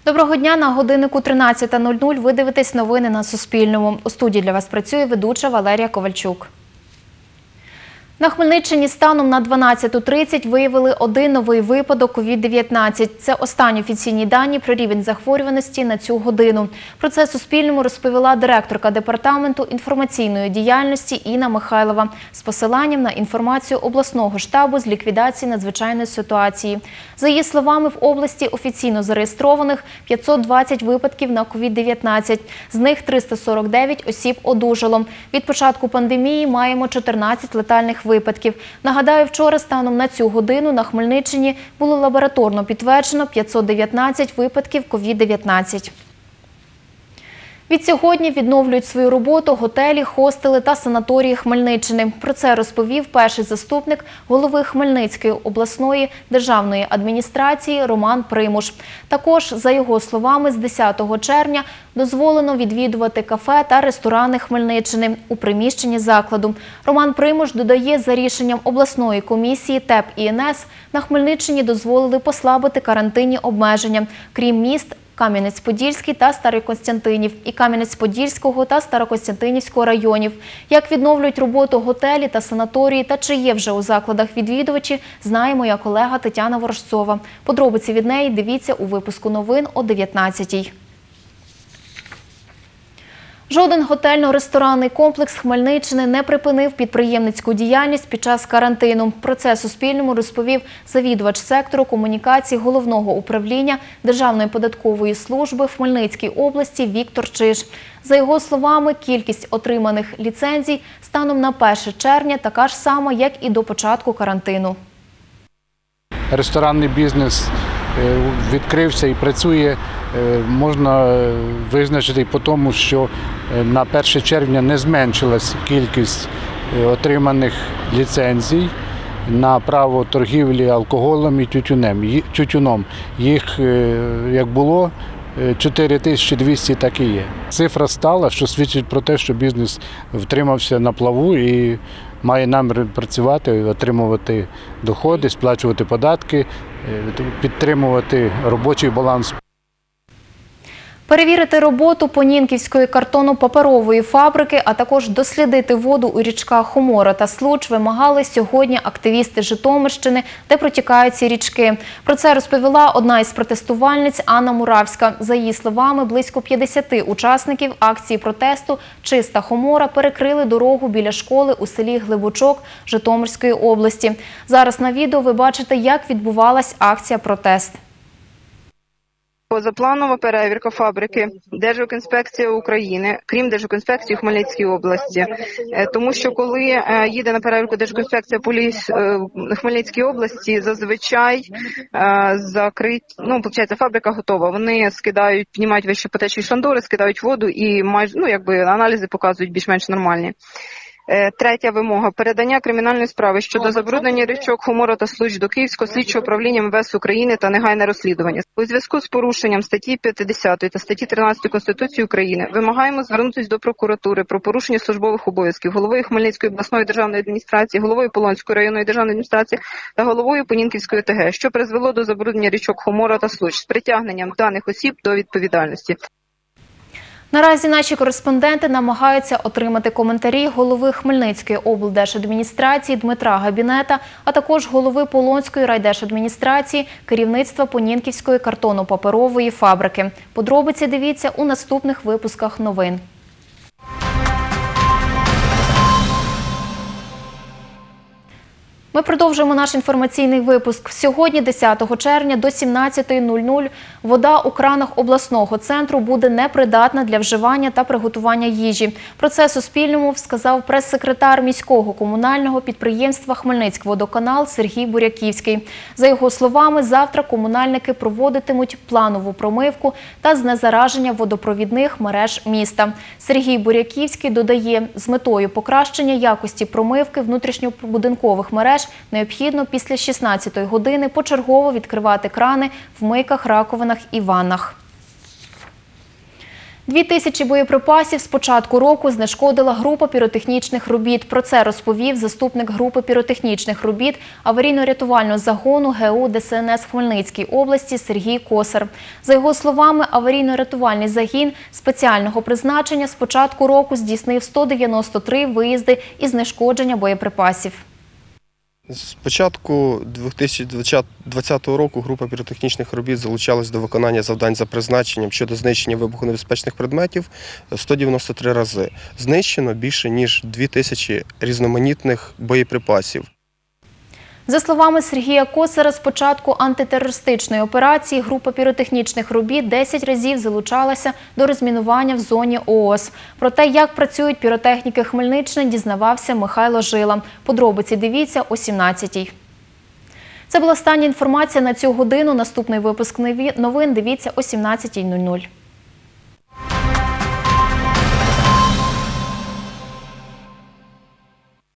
Доброго дня, на годиннику 13:00 ви дивитесь новини на Суспільному. У студії для вас працює ведуча Валерія Ковальчук. На Хмельниччині станом на 12:30 виявили один новий випадок COVID-19. Це останні офіційні дані про рівень захворюваності на цю годину. Про це Суспільному розповіла директорка Департаменту інформаційної діяльності Інна Михайлова з посиланням на інформацію обласного штабу з ліквідації надзвичайної ситуації. За її словами, в області офіційно зареєстрованих 520 випадків на COVID-19. З них 349 осіб одужало. Від початку пандемії маємо 14 летальних випадків. Нагадаю, вчора станом на цю годину на Хмельниччині було лабораторно підтверджено 519 випадків COVID-19. Відсьогодні відновлюють свою роботу готелі, хостели та санаторії Хмельниччини. Про це розповів перший заступник голови Хмельницької обласної державної адміністрації Роман Примуш. Також, за його словами, з 10 червня дозволено відвідувати кафе та ресторани Хмельниччини у приміщенні закладу. Роман Примуш додає, за рішенням обласної комісії ТЕП і НС на Хмельниччині дозволили послабити карантинні обмеження, крім міст Кам'янець-Подільський та Старокостянтинів і Кам'янець-Подільського та Старокостянтинівського районів. Як відновлюють роботу готелі та санаторії та чи є вже у закладах відвідувачі, знає моя колега Тетяна Ворожцова. Подробиці від неї дивіться у випуску новин о 19:00. Жоден готельно-ресторанний комплекс Хмельниччини не припинив підприємницьку діяльність під час карантину. Про це Суспільному розповів завідувач сектору комунікацій Головного управління Державної податкової служби в Хмельницькій області Віктор Чиж. За його словами, кількість отриманих ліцензій станом на 1 червня така ж сама, як і до початку карантину. Ресторанний бізнес відкрився і працює, можна визначити по тому, що на 1 червня не зменшилась кількість отриманих ліцензій на право торгівлі алкоголем і тютюном. Їх, як було, 4200, так і є. Цифра стала, що свідчить про те, що бізнес втримався на плаву і має намір працювати, отримувати доходи, сплачувати податки, підтримувати робочий баланс. Перевірити роботу Понінківської картонно-паперової фабрики, а також дослідити воду у річках Хомора та Случ вимагали сьогодні активісти Житомирщини, де протікають ці річки. Про це розповіла одна із протестувальниць Анна Муравська. За її словами, близько 50 учасників акції протесту «Чиста Хомора» перекрили дорогу біля школи у селі Глибочок Житомирської області. Зараз на відео ви бачите, як відбувалась акція «Протест». Позапланова перевірка фабрики Держекоінспекція України, крім Держекоінспекції у Хмельницькій області. Тому що коли їде на перевірку Держекоінспекція в Хмельницькій області, зазвичай фабрика готова. Вони скидають, піднімають вище потечі шандори, скидають воду і аналізи показують більш-менш нормальні. Третя вимога – передання кримінальної справи щодо забруднення річок Хомора та Случ до Київського слідчого управління МВС України та негайне розслідування. У зв'язку з порушенням статті 50 та статті 13 Конституції України вимагаємо звернутися до прокуратури про порушення службових обов'язків головою Хмельницької обласної державної адміністрації, головою Полонської районної державної адміністрації та головою Понінківської ОТГ, що призвело до забруднення річок Хомора та Случ з притягненням даних осіб до відповідальності. Наразі наші кореспонденти намагаються отримати коментарі голови Хмельницької облдержадміністрації Дмитра Габінета, а також голови Полонської райдержадміністрації, керівництва Понінківської картонно-паперової фабрики. Подробиці дивіться у наступних випусках новин. Ми продовжуємо наш інформаційний випуск. Сьогодні, 10 червня, до 17:00 вода у кранах обласного центру буде непридатна для вживання та приготування їжі. Про це Суспільному сказав прес-секретар міського комунального підприємства «Хмельницькводоканал» Сергій Буряківський. За його словами, завтра комунальники проводитимуть планову промивку та знезараження водопровідних мереж міста. Сергій Буряківський додає, з метою покращення якості промивки внутрішньобудинкових мереж необхідно після 16-ї години почергово відкривати крани в мийках, раковинах і ваннах. 2000 боєприпасів з початку року знешкодила група піротехнічних робіт. Про це розповів заступник групи піротехнічних робіт аварійно-рятувального загону ГУ ДСНС в Хмельницькій області Сергій Косар. За його словами, аварійно-рятувальний загін спеціального призначення з початку року здійснив 193 виїзди із знешкодження боєприпасів. З початку 2020 року група піротехнічних робіт залучалась до виконання завдань за призначенням щодо знищення вибухонебезпечних предметів 193 рази. Знищено більше ніж 2000 різноманітних боєприпасів. За словами Сергія Косара, з початку антитерористичної операції група піротехнічних робіт 10 разів залучалася до розмінування в зоні ООС. Про те, як працюють піротехніки Хмельниччини, дізнавався Михайло Жила. Подробиці дивіться о 17-й. Це була остання інформація на цю годину. Наступний випуск новин дивіться о 17:00.